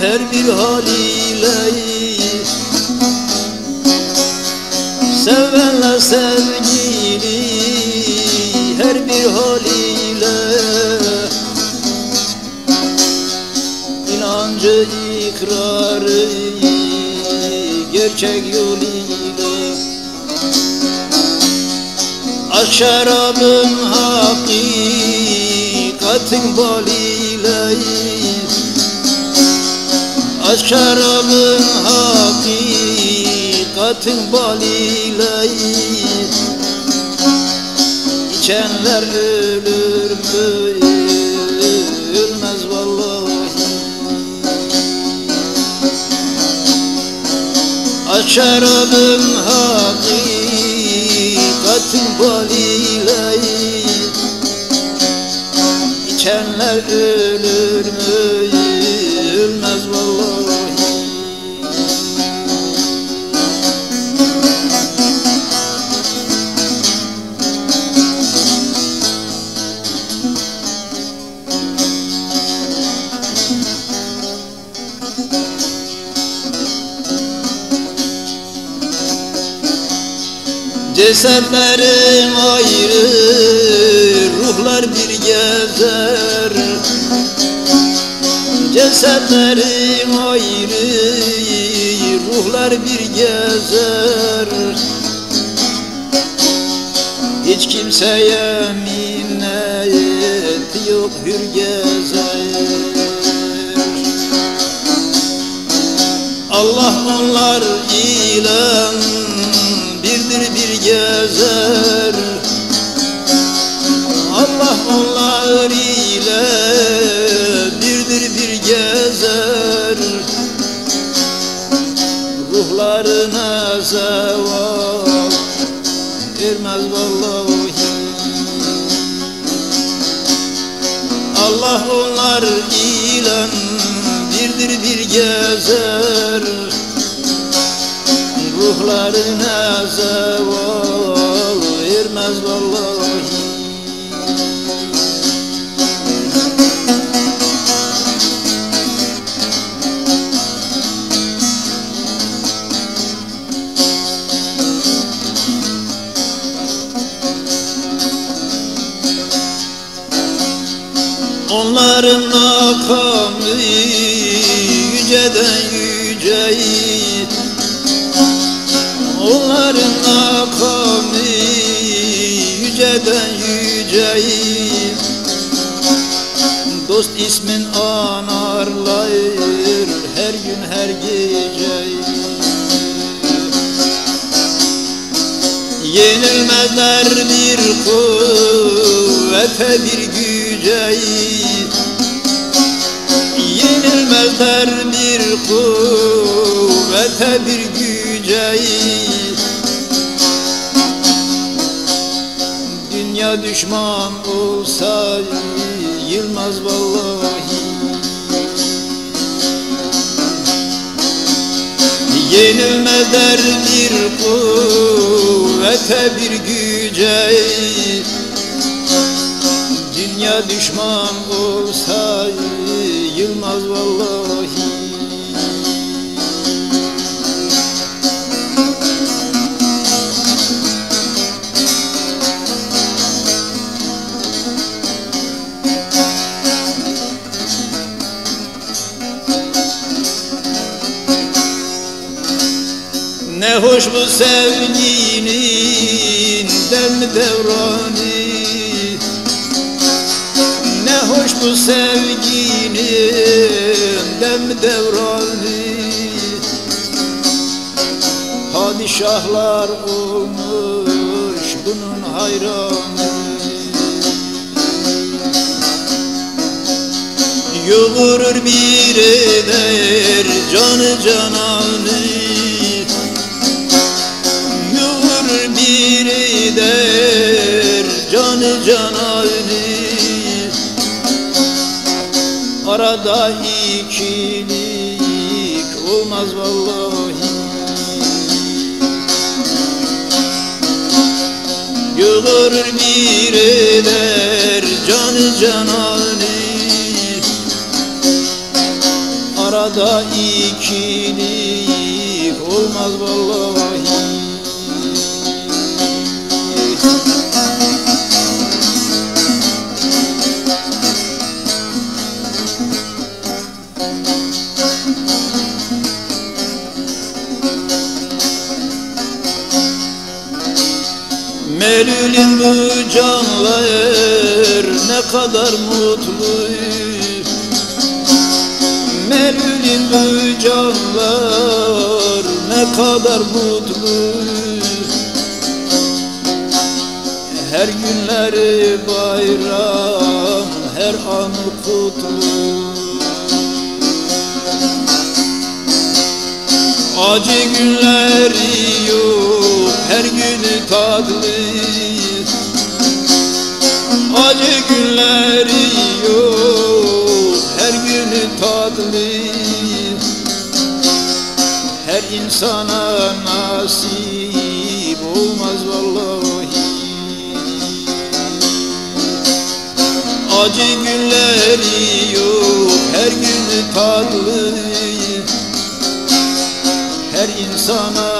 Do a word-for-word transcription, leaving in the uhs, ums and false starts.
her bir haliyle. Sevenler sevgili her bir haliyle. İnancı ikrarı gerçek yoluyla. Aşk şarabın hakikatin balıyla. Aşk şarabın hakikatin balıyla. İçenler ölür mü? Ölmez vallahi. Aşk şarabın hakikatin balıyla. İçenler ölür mü? Ölmez vallahi. Cesetlerim ayrı, ruhlar bir gezer. Cesetlerim ayrı, ruhlar bir gezer. Hiç kimseye minnet yok, hür gezer. Allah onlar ile birdir bir gezer. Allah onlar ile birdir bir gezer. Ruhlarına zeval ermez vallahi. Allah onlar ile birdir bir gezer. Ruhlarına zeval ermez vallahi. Onların makamı yüceden yüce. Onların makamı yüceden yüce. Dost ismin anarlar her gün her gece. Yenilmezler bir kuvvete bir güce. Yenilmezler bir kuvvete bir güce. Dünya düşman olsa yılmaz vallahi. Yenilmezler bir kuvvete bir güce. Dünya düşman olsa yılmaz vallahi. Ne hoş bu sevginin dem devranı. Ne hoş bu sevginin dem devranı. Padişahlar olmuş bunun hayranı. Yoğurur bir eder canı cananı. Bir eder canı cananı. Arada ikilik olmaz vallahi. Yoğurur bir eder canı cananı. arada ikilik olmaz vallahi. Melül'ün bu canlar ne kadar mutlu, Melül'ün bu canlar ne kadar mutlu. Her günleri bayram, her anı kutlu. Acı günleri yok, her günü tatlı. Acı günleri yok, her günü tatlı. Her insana nasip olmaz vallahi. Acı günleri yok, her günü tatlı. Her insana